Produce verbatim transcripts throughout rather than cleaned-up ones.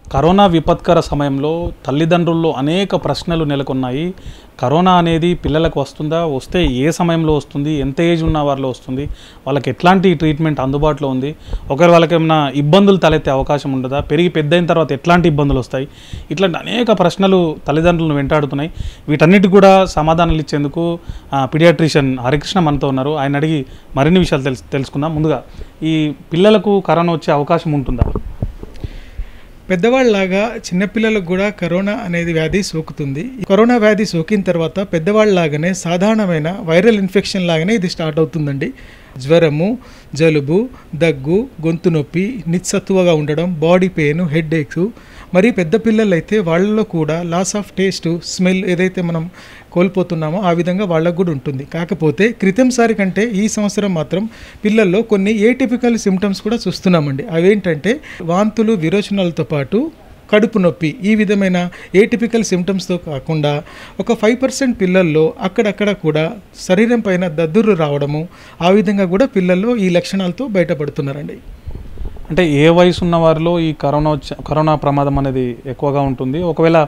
Corona విపత్కర సమయంలో తల్లిదండ్రుల్లో అనేక ప్రశ్నలు నెలకొన్నాయి. కరోనా అనేది పిల్లలకు వస్తుందా? వస్తే ఏ సమయంలో వస్తుంది? ఎంత ఏజ్ ఉన్న వారిలో వస్తుంది? వాళ్ళకి ఎట్లాంటి ట్రీట్మెంట్ అందుబాటులో ఉంది? ఒకవేళ వాళ్ళకి ఏమైనా ఇబ్బందులు తలెత్తే అవకాశం ఉండదా? పెరిగి పెద్దయిన తర్వాత ఎట్లాంటి ఇబ్బందులు వస్తాయి? ఇట్లాంటి అనేక ప్రశ్నలు తల్లిదండ్రులను వెంటాడుతున్నాయి. వీటన్నిటి కూడా సమాధానాలు ఇచ్చేందుకు పీడియాట్రిషియన్ హరికృష్ణ మనతో ఉన్నారు. ఆయన అడిగి మరిన్ని విషయాలు తెలుసు తెలుసుకుందాం. ముందుగా ఈ పిల్లలకు కరోనా వచ్చే అవకాశం ఉంటుందా? పెద్దవాళ్ళలాగా చిన్నపిల్లలకు కూడా కరోనా అనేది వ్యాధి సోకుతుంది. కరోనా వ్యాధి సోకిన తర్వాత పెద్దవాళ్ళలాగానే సాధారణమైన వైరల్ ఇన్ఫెక్షన్ లాగానే ఇది స్టార్ట్ అవుతుందండి. జ్వరము, జలుబు, దగ్గు, గొంతు నొప్పి, నిస్సత్తువగా ఉండడం, బాడీ పెయిన్, హెడ్ ఏక్స్. మరి పెద్ద పిల్లలు అయితే వాళ్ళలో కూడా లాస్ ఆఫ్ టేస్ట్, స్మెల్ ఏదైతే మనం కోల్పోతున్నామో ఆ విధంగా వాళ్ళకు కూడా ఉంటుంది. కాకపోతే క్రితంసారి కంటే ఈ సంవత్సరం మాత్రం పిల్లల్లో కొన్ని ఏటిపికల్ సిమ్టమ్స్ కూడా చూస్తున్నామండి. అవేంటంటే వాంతులు, విరోచనాలతో పాటు కడుపు నొప్పి. ఈ విధమైన ఏటిపికల్ సిమ్టమ్స్తో కాకుండా ఒక ఫైవ్ పర్సెంట్ పిల్లల్లో అక్కడక్కడ కూడా శరీరం పైన దద్దుర్లు రావడము, ఆ విధంగా కూడా పిల్లల్లో ఈ లక్షణాలతో బయటపడుతున్నారండి. అంటే ఏ వయసు ఉన్న వారిలో ఈ కరోనా వచ్చే కరోనా ప్రమాదం అనేది ఎక్కువగా ఉంటుంది? ఒకవేళ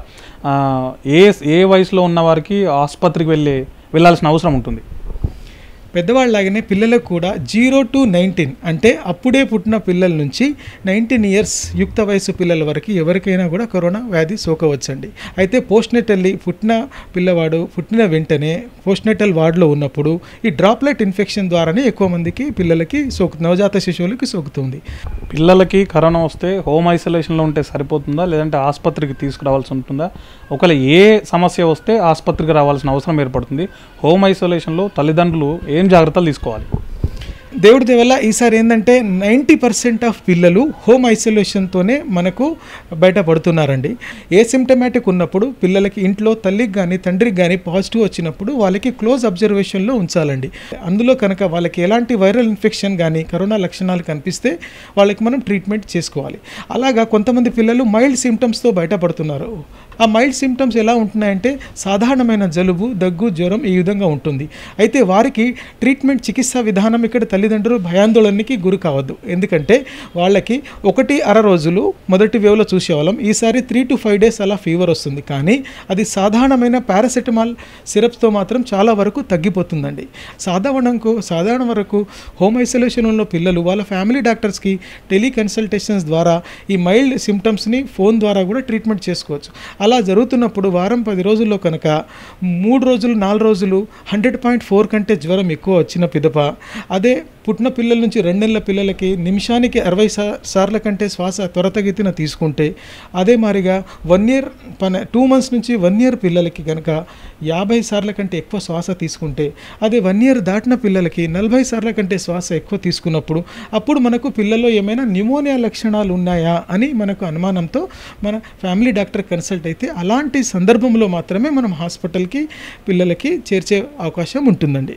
ఏ ఏ వయసులో ఉన్న వారికి ఆసుపత్రికి వెళ్ళే వెళ్ళాల్సిన అవసరం ఉంటుంది? పెద్దవాళ్ళలాగానే పిల్లలకు కూడా జీరో టు నైన్టీన్ అంటే అప్పుడే పుట్టిన పిల్లల నుంచి నైన్టీన్ ఇయర్స్ యుక్త వయసు పిల్లల వరకు ఎవరికైనా కూడా కరోనా వ్యాధి సోకవచ్చండి. అయితే పోస్ట్నేటల్లీ పుట్టిన పిల్లవాడు పుట్టిన వెంటనే పోస్ట్నేటల్ వార్డులో ఉన్నప్పుడు ఈ డ్రాప్లెట్ ఇన్ఫెక్షన్ ద్వారానే ఎక్కువ మందికి పిల్లలకి సోకు నవజాత శిశువులకి సోకుతుంది. పిల్లలకి కరోనా వస్తే హోమ్ ఐసోలేషన్లో ఉంటే సరిపోతుందా, లేదంటే ఆసుపత్రికి తీసుకురావాల్సి ఉంటుందా? ఒకవేళ ఏ సమస్య వస్తే ఆసుపత్రికి రావాల్సిన అవసరం ఏర్పడుతుంది? హోమ్ ఐసోలేషన్లో తల్లిదండ్రులు ఏం జాగ్రత్తలు తీసుకోవాలి? దేవుడి దేవల్ల ఈసారి ఏంటంటే నైంటీ పర్సెంట్ ఆఫ్ పిల్లలు హోమ్ ఐసోలేషన్తోనే మనకు బయటపడుతున్నారండి. ఏ సిమ్టమాటిక్ ఉన్నప్పుడు పిల్లలకి ఇంట్లో తల్లికి కానీ తండ్రికి కానీ పాజిటివ్ వచ్చినప్పుడు వాళ్ళకి క్లోజ్ అబ్జర్వేషన్లో ఉంచాలండి. అందులో కనుక వాళ్ళకి ఎలాంటి వైరల్ ఇన్ఫెక్షన్ కానీ కరోనా లక్షణాలు కనిపిస్తే వాళ్ళకి మనం ట్రీట్మెంట్ చేసుకోవాలి. అలాగా కొంతమంది పిల్లలు మైల్డ్ సిమ్టమ్స్తో బయటపడుతున్నారు. ఆ మైల్డ్ సిమ్టమ్స్ ఎలా ఉంటున్నాయంటే సాధారణమైన జలుబు, దగ్గు, జ్వరం ఈ విధంగా ఉంటుంది. అయితే వారికి ట్రీట్మెంట్ చికిత్సా విధానం ఇక్కడ తల్లిదండ్రులు భయాందోళనకి గురి కావద్దు. ఎందుకంటే వాళ్ళకి ఒకటి అర రోజులు మొదటి వేవ్లో చూసేవాళ్ళం, ఈసారి త్రీ టు ఫైవ్ డేస్ అలా ఫీవర్ వస్తుంది. కానీ అది సాధారణమైన పారాసెటమాల్ సిరప్స్తో మాత్రం చాలా వరకు తగ్గిపోతుందండి. సాధారణకు సాధారణ వరకు హోమ్ ఐసోలేషన్లో పిల్లలు వాళ్ళ ఫ్యామిలీ డాక్టర్స్కి టెలికన్సల్టేషన్స్ ద్వారా ఈ మైల్డ్ సిమ్టమ్స్ని ఫోన్ ద్వారా కూడా ట్రీట్మెంట్ చేసుకోవచ్చు. అలా జరుగుతున్నప్పుడు వారం పది రోజుల్లో కనుక మూడు రోజులు నాలుగు రోజులు హండ్రెడ్ పాయింట్ ఫోర్ కంటే జ్వరం ఎక్కువ వచ్చిన పిదప, అదే పుట్టిన పిల్లల నుంచి రెండు నెలల పిల్లలకి నిమిషానికి అరవై సార్ల కంటే శ్వాస త్వరతగతిన తీసుకుంటే, అదే మాదిరిగా వన్ ఇయర్ పన టూ మంత్స్ నుంచి వన్ ఇయర్ పిల్లలకి కనుక యాభై సార్ల కంటే ఎక్కువ శ్వాస తీసుకుంటే, అదే వన్ ఇయర్ దాటిన పిల్లలకి నలభై సార్ల కంటే శ్వాస ఎక్కువ తీసుకున్నప్పుడు అప్పుడు మనకు పిల్లల్లో ఏమైనా న్యూమోనియా లక్షణాలు ఉన్నాయా అని మనకు అనుమానంతో మన ఫ్యామిలీ డాక్టర్ కన్సల్ట్ అయితే అలాంటి సందర్భంలో మాత్రమే మనం హాస్పిటల్కి పిల్లలకి చేర్చే అవకాశం ఉంటుందండి.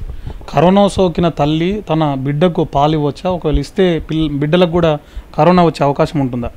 కరోనా సోకిన తల్లి తన బిడ్డకు పాలు ఇవ్వచ్చా? ఒకవేళ ఇస్తే పిల్ల బిడ్డలకు కూడా కరోనా వచ్చే అవకాశం ఉంటుందా?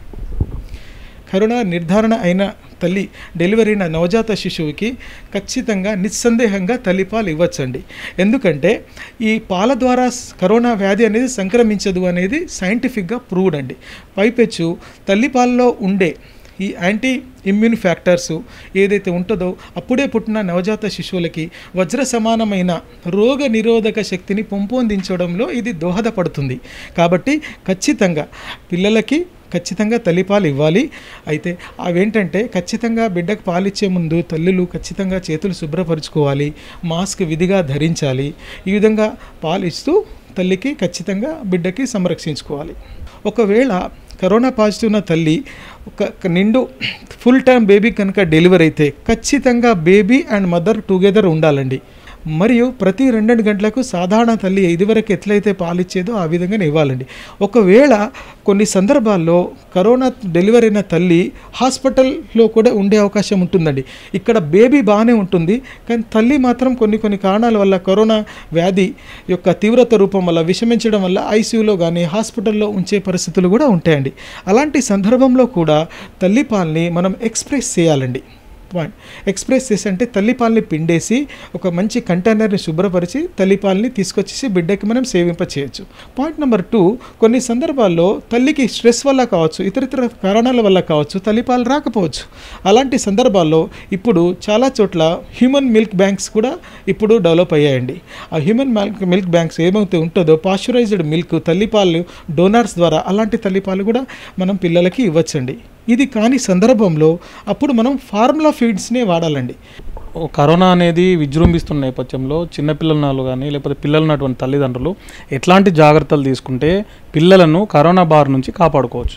కరోనా నిర్ధారణ అయిన తల్లి డెలివరీ అయిన నవజాత శిశువుకి ఖచ్చితంగా నిస్సందేహంగా తల్లిపాలు ఇవ్వచ్చండి. ఎందుకంటే ఈ పాల ద్వారా కరోనా వ్యాధి అనేది సంక్రమించదు అనేది సైంటిఫిక్గా ప్రూవ్డ్ అండి. పైపెచ్చు తల్లిపాలలో ఉండే ఈ యాంటీ ఇమ్యూన్ ఫ్యాక్టర్సు ఏదైతే ఉంటుందో అప్పుడే పుట్టిన నవజాత శిశువులకి వజ్ర సమానమైన రోగ నిరోధక శక్తిని పెంపొందించడంలో ఇది దోహదపడుతుంది. కాబట్టి ఖచ్చితంగా పిల్లలకి ఖచ్చితంగా తల్లిపాలు ఇవ్వాలి. అయితే అవేంటంటే ఖచ్చితంగా బిడ్డకు పాలిచ్చే ముందు తల్లులు ఖచ్చితంగా చేతులు శుభ్రపరచుకోవాలి, మాస్క్ విధిగా ధరించాలి. ఈ విధంగా పాలు ఇస్తూ తల్లికి ఖచ్చితంగా బిడ్డకి సంరక్షించుకోవాలి. ఒకవేళ కరోనా పాజిటివ్ ఉన్న తల్లి ఒక నిండు ఫుల్ టైం బేబీ కనుక డెలివరీ అయితే ఖచ్చితంగా బేబీ అండ్ మదర్ టుగెదర్ ఉండాలండి. మరియు ప్రతి రెండు గంటలకు సాధారణ తల్లి ఇదివరకు ఎట్లయితే పాలిచ్చేదో ఆ విధంగానే ఇవ్వాలండి. ఒకవేళ కొన్ని సందర్భాల్లో కరోనా డెలివరీ అయిన తల్లి హాస్పిటల్లో కూడా ఉండే అవకాశం ఉంటుందండి. ఇక్కడ బేబీ బాగానే ఉంటుంది, కానీ తల్లి మాత్రం కొన్ని కొన్ని కారణాల వల్ల కరోనా వ్యాధి యొక్క తీవ్రత రూపం వల్ల విషమించడం వల్ల ఐసీయూలో కానీ హాస్పిటల్లో ఉంచే పరిస్థితులు కూడా ఉంటాయండి. అలాంటి సందర్భంలో కూడా తల్లిపాలని మనం ఎక్స్ప్రెస్ చేయాలండి. పాయింట్. ఎక్స్ప్రెస్ అంటే తల్లిపాలని పిండేసి ఒక మంచి కంటైనర్ని శుభ్రపరిచి తల్లిపాలని తీసుకొచ్చేసి బిడ్డకి మనం సేవింప చేయొచ్చు. పాయింట్ నెంబర్ టూ, కొన్ని సందర్భాల్లో తల్లికి స్ట్రెస్ వల్ల కావచ్చు, ఇతరితర కారణాల వల్ల కావచ్చు తల్లిపాలు రాకపోవచ్చు. అలాంటి సందర్భాల్లో ఇప్పుడు చాలా చోట్ల హ్యూమన్ మిల్క్ బ్యాంక్స్ కూడా ఇప్పుడు డెవలప్ అయ్యాయండి. ఆ హ్యూమన్ మిల్క్ మిల్క్ బ్యాంక్స్ ఏమైతే ఉంటుందో పాశ్చరైజ్డ్ మిల్క్ తల్లిపాలు డోనర్స్ ద్వారా అలాంటి తల్లిపాలు కూడా మనం పిల్లలకి ఇవ్వచ్చండి. ఇది కాని సందర్భంలో అప్పుడు మనం ఫార్ములా ఫీడ్స్నే వాడాలండి. కరోనా అనేది విజృంభిస్తున్న నేపథ్యంలో చిన్నపిల్లలు కానీ లేకపోతే పిల్లలు ఉన్నటువంటి తల్లిదండ్రులు ఎట్లాంటి జాగ్రత్తలు తీసుకుంటే పిల్లలను కరోనా బారి నుంచి కాపాడుకోవచ్చు?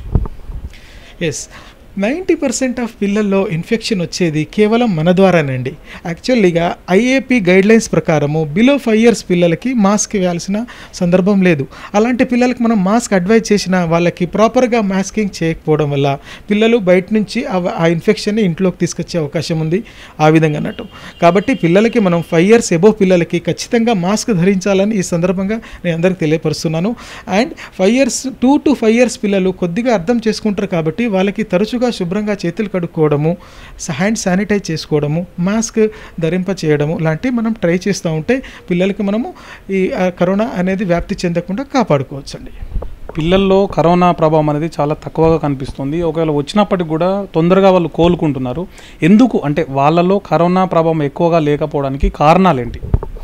ఎస్, నైంటీ పర్సెంట్ ఆఫ్ పిల్లల్లో ఇన్ఫెక్షన్ వచ్చేది కేవలం మన ద్వారానండి. యాక్చువల్లీగా ఐఏపీ గైడ్లైన్స్ ప్రకారము బిలో ఫైవ్ ఇయర్స్ పిల్లలకి మాస్క్ వేయాల్సిన సందర్భం లేదు. అలాంటి పిల్లలకి మనం మాస్క్ అడ్వైజ్ చేసిన వాళ్ళకి ప్రాపర్గా మాస్కింగ్ చేయకపోవడం వల్ల పిల్లలు బయట నుంచి ఆ ఇన్ఫెక్షన్ని ఇంట్లోకి తీసుకొచ్చే అవకాశం ఉంది. ఆ విధంగా అన్నట్టు కాబట్టి పిల్లలకి మనం ఫైవ్ ఇయర్స్ ఎబో పిల్లలకి ఖచ్చితంగా మాస్క్ ధరించాలని ఈ సందర్భంగా నేను అందరికీ తెలియపరుస్తున్నాను. And five years two to five years పిల్లలు కొద్దిగా అర్థం చేసుకుంటారు కాబట్టి వాళ్ళకి తరచుగా శుభ్రంగా చేతులు కడుక్కోవడము, హ్యాండ్ శానిటైజ్ చేసుకోవడము, మాస్క్ ధరింప చేయడము లాంటివి మనం ట్రై చేస్తూ ఉంటే పిల్లలకి మనము ఈ కరోనా అనేది వ్యాప్తి చెందకుండా కాపాడుకోవచ్చండి. పిల్లల్లో కరోనా ప్రభావం అనేది చాలా తక్కువగా కనిపిస్తుంది. ఒకవేళ వచ్చినప్పటికి కూడా తొందరగా వాళ్ళు కోలుకుంటున్నారు. ఎందుకు అంటే వాళ్ళలో కరోనా ప్రభావం ఎక్కువగా లేకపోవడానికి కారణాలు ఏంటి?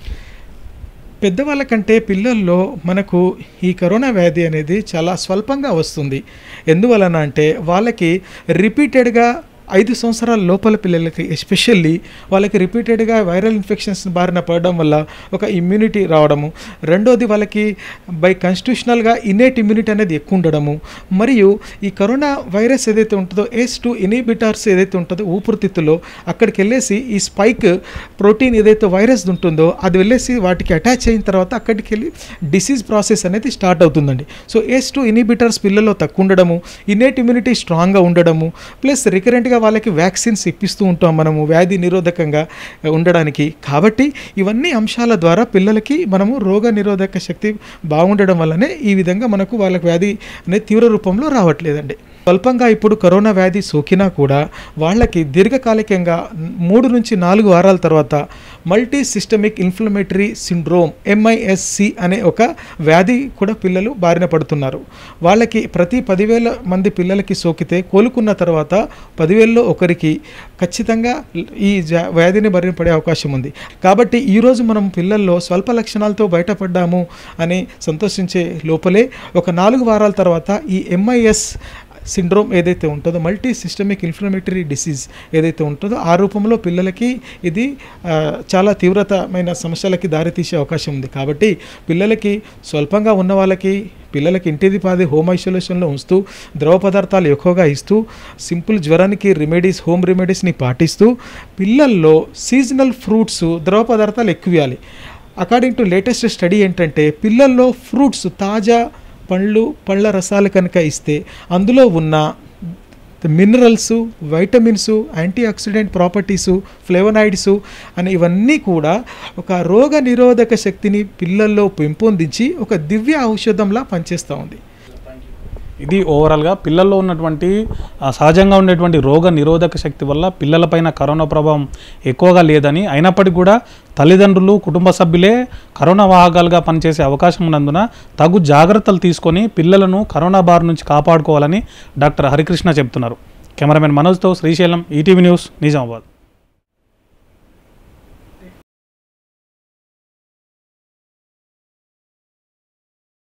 పెద్దవాళ్ళకంటే పిల్లల్లో మనకు ఈ కరోనా వ్యాధి అనేది చాలా స్వల్పంగా వస్తుంది. ఎందువలన అంటే వాళ్ళకి రిపీటెడ్గా ఐదు సంవత్సరాల లోపల పిల్లలకి ఎస్పెషల్లీ వాళ్ళకి రిపీటెడ్గా వైరల్ ఇన్ఫెక్షన్స్ బారిన పడడం వల్ల ఒక ఇమ్యూనిటీ రావడము, రెండోది వాళ్ళకి బై కాన్స్టిట్యూషనల్గా ఇనేట్ ఇమ్యూనిటీ అనేది ఎక్కువ ఉండడము, మరియు ఈ కరోనా వైరస్ ఏదైతే ఉంటుందో ఏస్ టూ ఇనిబిటార్స్ ఏదైతే ఉంటుందో ఊపిరితిత్తులో అక్కడికి వెళ్ళేసి ఈ స్పైక్ ప్రోటీన్ ఏదైతే వైరస్ ఉంటుందో అది వెళ్ళేసి వాటికి అటాచ్ అయిన తర్వాత అక్కడికి వెళ్ళి డిసీజ్ ప్రాసెస్ అనేది స్టార్ట్ అవుతుందండి. సో ఏస్ టూ ఇనిబిటార్స్ పిల్లల్లో తక్కువ ఉండడము, ఇనేట్ ఇమ్యూనిటీ స్ట్రాంగ్గా ఉండడము, ప్లస్ రికరెంట్గా వాళ్ళకి వ్యాక్సిన్స్ ఇప్పిస్తూ ఉంటాం మనము వ్యాధి నిరోధకంగా ఉండడానికి. కాబట్టి ఇవన్నీ అంశాల ద్వారా పిల్లలకి మనము రోగ నిరోధక శక్తి బాగుండడం వల్లనే ఈ విధంగా మనకు వాళ్ళకి వ్యాధి అనేది తీవ్ర రూపంలో రావట్లేదండి. స్వల్పంగా ఇప్పుడు కరోనా వ్యాధి సోకినా కూడా వాళ్ళకి దీర్ఘకాలికంగా మూడు నుంచి నాలుగు వారాల తర్వాత multi systemic inflammatory syndrome MISC అనే ఒక వ్యాధి కూడా పిల్లలు బారిన పడుతున్నారు. వాళ్ళకి ప్రతి పదివేల మంది పిల్లలకి సోకితే కోలుకున్న తర్వాత పదివేలలో ఒకరికి ఖచ్చితంగా ఈ వ్యాధిని బారిన పడే అవకాశం ఉంది. కాబట్టి ఈరోజు మనం పిల్లల్లో స్వల్ప లక్షణాలతో బయటపడ్డాము అని సంతోషించే లోపలే ఒక నాలుగు వారాల తర్వాత ఈ ఎంఐఎస్ సిండ్రోమ్ ఏదైతే ఉంటుందో మల్టీ సిస్టమిక్ ఇన్ఫ్లమేటరీ డిసీజ్ ఏదైతే ఉంటుందో ఆ రూపంలో పిల్లలకి ఇది చాలా తీవ్రతమైన సమస్యలకి దారితీసే అవకాశం ఉంది. కాబట్టి పిల్లలకి స్వల్పంగా ఉన్న వాళ్ళకి పిల్లలకి ఇంటిది పాది హోమ్ ఐసోలేషన్లో ఉంచుతూ ద్రవ పదార్థాలు ఎక్కువగా ఇస్తూ సింపుల్ జ్వరానికి రెమెడీస్ హోమ్ రెమెడీస్ని పాటిస్తూ పిల్లల్లో సీజనల్ ఫ్రూట్స్ ద్రవ పదార్థాలు ఎక్కువ ఇవ్వాలి. అకార్డింగ్ టు లేటెస్ట్ స్టడీ ఏంటంటే పిల్లల్లో ఫ్రూట్స్ తాజా పండ్లు పళ్ళ రసాలు కనుక ఇస్తే అందులో ఉన్న minerals, vitamins, antioxidant properties, flavonoids అని ఇవన్నీ కూడా ఒక రోగ నిరోధక శక్తిని పిల్లల్లో పెంపొందించి ఒక దివ్య ఔషధంలా పనిచేస్తూ ఉంది. ఇది ఓవరాల్గా పిల్లల్లో ఉన్నటువంటి సహజంగా ఉండేటువంటి రోగ నిరోధక శక్తి వల్ల పిల్లలపైన కరోనా ప్రభావం ఎక్కువగా లేదని, అయినప్పటికీ కూడా తల్లిదండ్రులు కుటుంబ సభ్యులే కరోనా వాహకాలుగా పనిచేసే అవకాశం ఉన్నందున తగు జాగ్రత్తలు తీసుకొని పిల్లలను కరోనా బారి నుంచి కాపాడుకోవాలని డాక్టర్ హరికృష్ణ చెబుతున్నారు. కెమెరామెన్ మనోజ్తో శ్రీశైలం, ఈటీవీ న్యూస్, నిజామాబాద్.